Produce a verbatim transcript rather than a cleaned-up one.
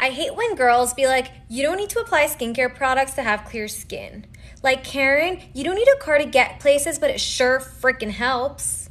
I hate when girls be like, you don't need to apply skincare products to have clear skin. Like, Karen, you don't need a car to get places, but it sure freaking helps.